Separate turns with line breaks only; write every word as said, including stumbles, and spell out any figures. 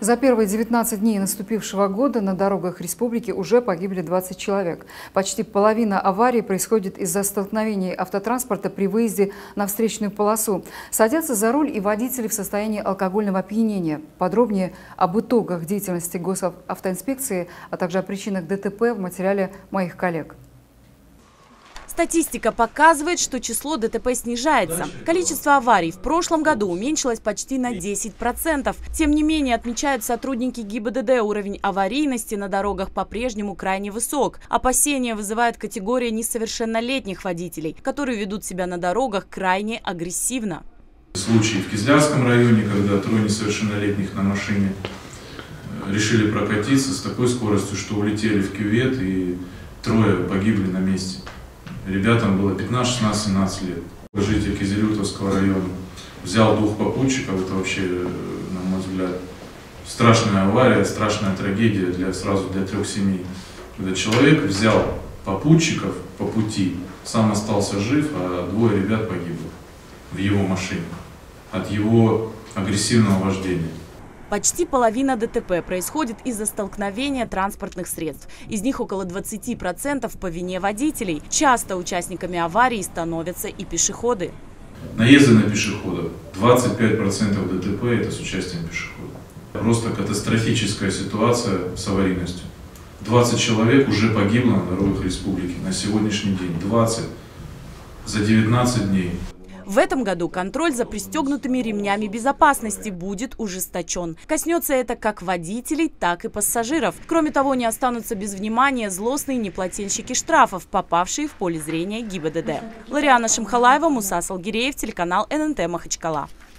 За первые девятнадцать дней наступившего года на дорогах республики уже погибли двадцать человек. Почти половина аварий происходит из-за столкновений автотранспорта при выезде на встречную полосу. Садятся за руль и водители в состоянии алкогольного опьянения. Подробнее об итогах деятельности госавтоинспекции, а также о причинах ДТП в материале моих коллег.
Статистика показывает, что число ДТП снижается. Количество аварий в прошлом году уменьшилось почти на десять процентов. Тем не менее, отмечают сотрудники ГИБДД, уровень аварийности на дорогах по-прежнему крайне высок. Опасения вызывает категория несовершеннолетних водителей, которые ведут себя на дорогах крайне агрессивно.
Случаи в Кизлярском районе, когда трое несовершеннолетних на машине решили прокатиться с такой скоростью, что улетели в кювет, и трое погибли на месте. Ребятам было пятнадцать, шестнадцать, семнадцать лет. Житель Кизилютовского района взял двух попутчиков. Это вообще, на мой взгляд, страшная авария, страшная трагедия для, сразу для трех семей. Когда человек взял попутчиков по пути, сам остался жив, а двое ребят погибли в его машине от его агрессивного вождения.
Почти половина ДТП происходит из-за столкновения транспортных средств. Из них около двадцати процентов по вине водителей. Часто участниками аварий становятся и пешеходы.
Наезды на пешеходов. двадцать пять процентов ДТП это с участием пешеходов. Просто катастрофическая ситуация с аварийностью. двадцать человек уже погибло на дорогах республики на сегодняшний день. двадцать за девятнадцать дней.
В этом году контроль за пристегнутыми ремнями безопасности будет ужесточен. Коснется это как водителей, так и пассажиров. Кроме того, не останутся без внимания злостные неплательщики штрафов, попавшие в поле зрения ГИБДД. Лариана Шамхалаева, Муса Салгиреев, телеканал эн эн тэ Махачкала.